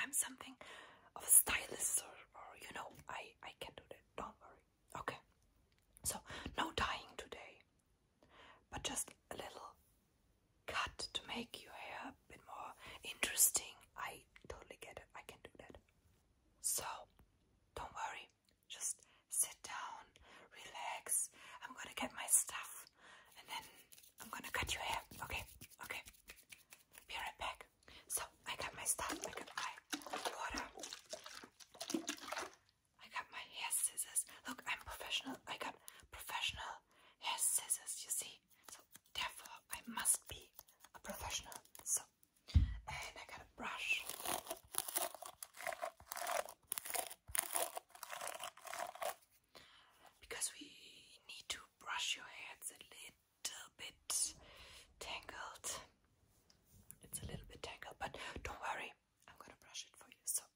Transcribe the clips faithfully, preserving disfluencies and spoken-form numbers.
I'm something of a stylist, or, or you know, I, I can do that. Don't worry. Okay. So, no dyeing today, but just a little cut to make your hair a bit more interesting. I totally get it. I can do that. So, don't worry. Just sit down, relax. I'm gonna get my stuff, and then I'm gonna cut your hair. Okay? Okay. Be right back. So, I got my stuff. I got my water. I got my hair scissors. Look, I'm professional. I got professional hair scissors, you see? So, therefore, I must be a professional. So, and I got a brush. Because we need to brush your hair. It's a little bit tangled. It's a little bit tangled, but don't worry. I'm gonna brush it for you. So,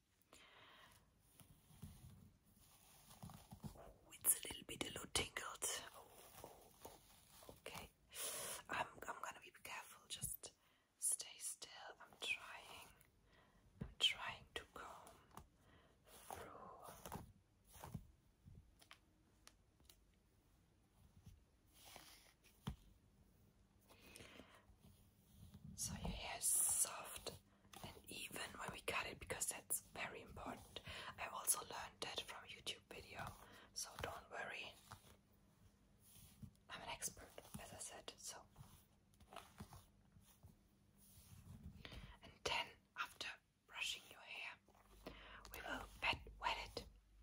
oh, it's a little bit a little tingled. Oh, oh, oh, okay. I'm I'm gonna be careful. Just stay still. I'm trying. I'm trying to comb through. So your hair is soft and even when we cut it, because that's very important. I also learned that from a YouTube video, so don't worry. I'm an expert, as I said, so. And then, after brushing your hair, we will wet, wet it.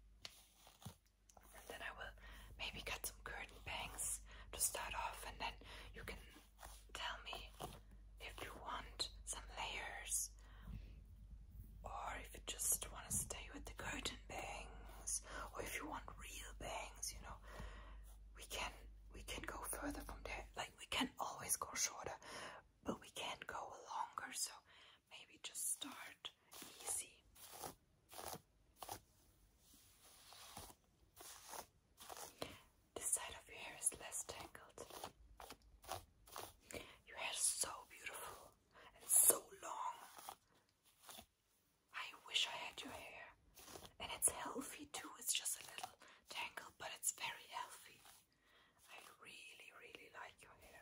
And then I will maybe cut some curtain bangs to start off, and then you can tell me if you want some layers, or if you just want to stay with the curtain bangs, or if you want real bangs, you know, we can we can go further from there. Like, we can always go shorter, but we can't go longer, so maybe just start easy. This side of your hair is less tangled. Your hair is so beautiful and so long. I wish I had your hair. And it's healthy too. It's just a little tangled, but it's very healthy. I really, really like your hair.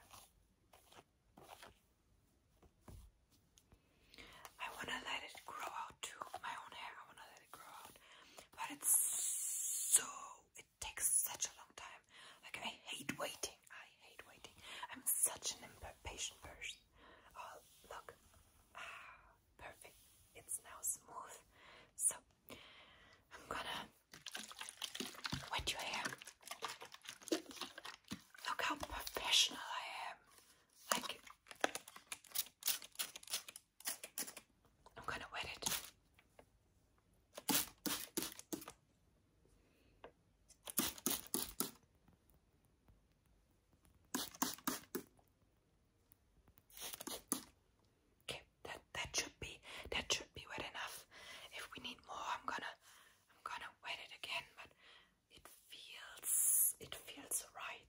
I want to let it grow out too. My own hair, I want to let it grow out. But it's so, it takes such a long time. Like, I hate waiting. I hate waiting. I'm such an impatient person. Oh, look. Ah, perfect. It's now smooth. So, I'm gonna wet your hair. Look how professional I am. Like, I'm gonna wet it. Okay, that that should be that should be wet enough. If we need more, I'm gonna I'm gonna wet it again, but it feels it feels right.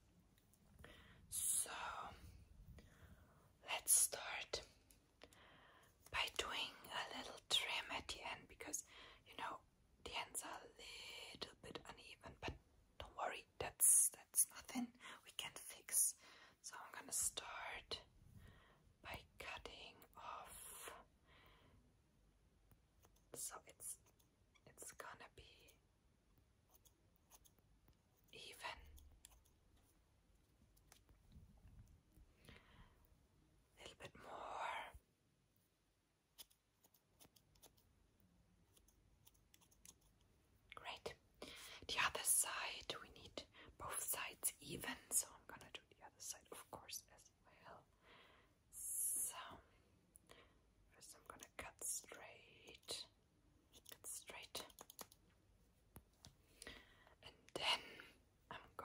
So let's start by doing a little trim at the end, because you know the ends are a little bit uneven, but don't worry, that's that's nothing we can fix. So I'm gonna start by cutting off. So it's it's gonna be even. A little bit more. Great. The other side, we need both sides even, so I'm gonna do the other side, of course, as well. So, first I'm gonna cut straight, cut straight, and then I'm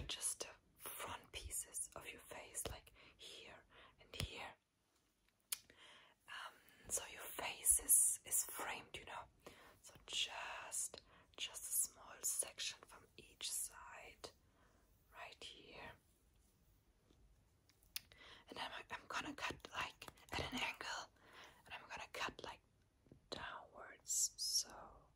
but just the front pieces of your face, like here and here. Um, so your face is, is framed, you know. So just just a small section from each side, right here. And then I'm, I'm gonna cut like at an angle, and I'm gonna cut like downwards, so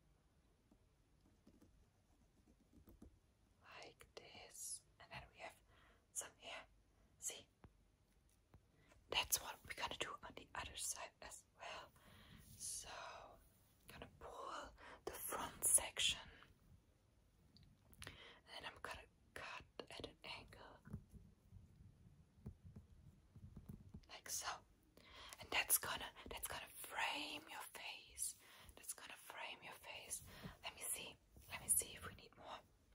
like this. And then we have some here. See? That's what we're gonna do on the other side as well. So I'm gonna pull the front section, and then I'm gonna cut at an angle, like so. And that's gonna that's gonna frame your face. That's gonna frame your face. Let me see. Let me see if we need more.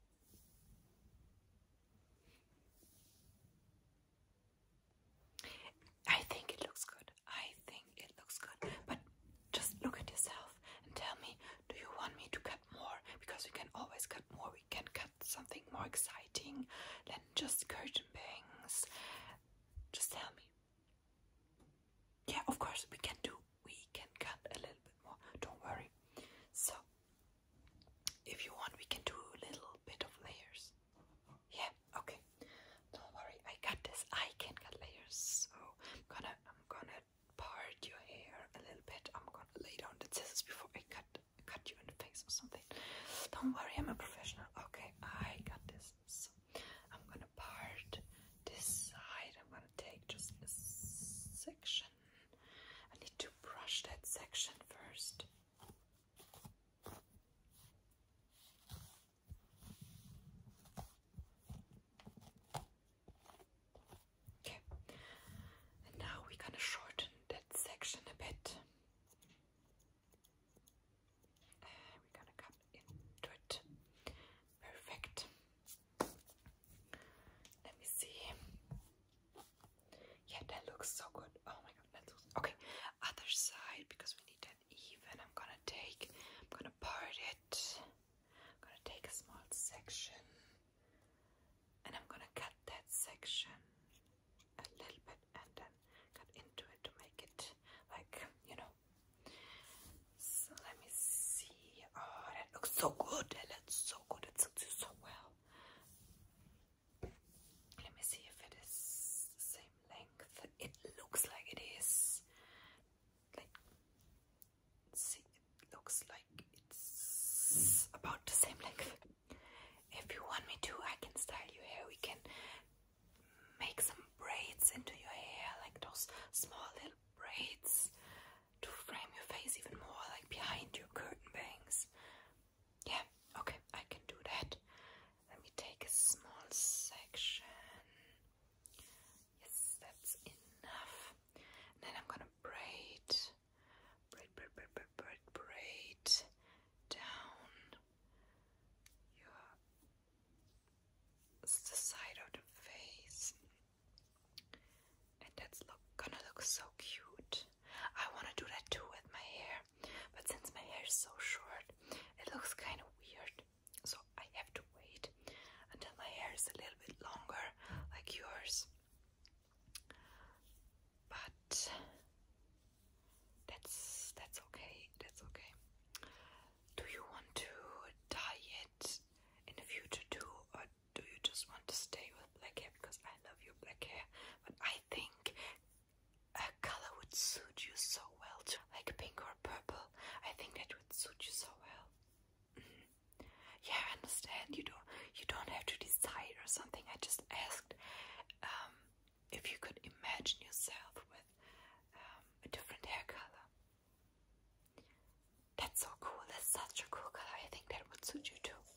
I think it looks good. I think it looks good. But just look at yourself and tell me, do you want me to cut more? Because we can always cut more. We can cut something more exciting than just curtain bangs. Just tell me. Yeah, of course we can do. We can cut a little bit more. Don't worry. So, if you want, we can do a little bit of layers. Yeah, okay. Don't worry, I got this. I can cut layers. So I'm gonna, I'm gonna part your hair a little bit. I'm gonna lay down the scissors before I cut, cut you in the face or something. Don't worry, I'm a professional. Okay, I got this. So I'm gonna part this side. I'm gonna take just a section. I need to brush that section first. Okay, and now we're gonna shorten that section a bit. Uh, we're gonna cut into it. Perfect. Let me see. Yeah, that looks so good. Oh my god, that looks okay. Other side, because we need that even. I'm gonna take, I'm gonna part it. I'm gonna take a small section, and I'm gonna cut that section a little bit, and then cut into it to make it like, you know. So let me see. Oh, that looks so good. That looks so good. It suits you so well. Let me see if it is the same length. It looks like it is. Like, see, it looks like it's about the same length. If you want me to, I can style your hair. We can make some braids into your hair, like those small little braids to frame your face even more, like behind your curtain bangs. Yeah, okay, I can do that. Let me take a small section. Yes, that's enough. And then I'm gonna braid, braid, braid, braid, braid, braid, braid down your the side of the face, and that's look gonna look so cute. I want to do that too with my hair, but since my hair is so short, it looks kind of weird. So I have to wait until my hair is a little bit longer, like yours. But that's that's okay. That's okay. Do you want to dye it in the future too, or do you just want to stay with black hair? Because I love your black hair, but I think a color would suit you so well too, like pink or purple. I think that would suit you so well. Mm. Yeah, I understand. You don't you don't have to decide or something. I just asked um, if you could imagine yourself with um, a different hair color. That's so cool. That's such a cool color. I think that would suit you too.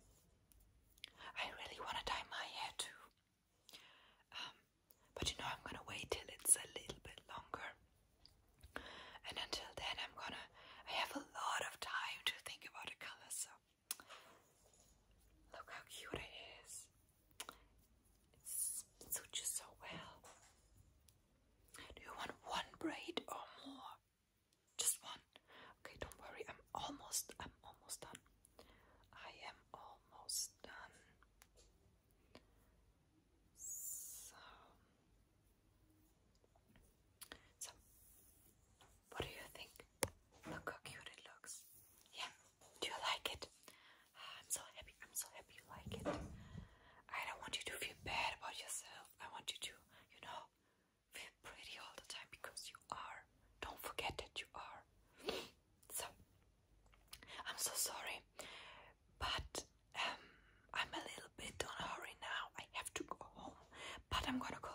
I really want to dye my hair too. Um, but you know, I'm gonna wait till it's a little bit longer. And until then, I'm gonna, I have a lot of time to think about a color, so. Look I'm gonna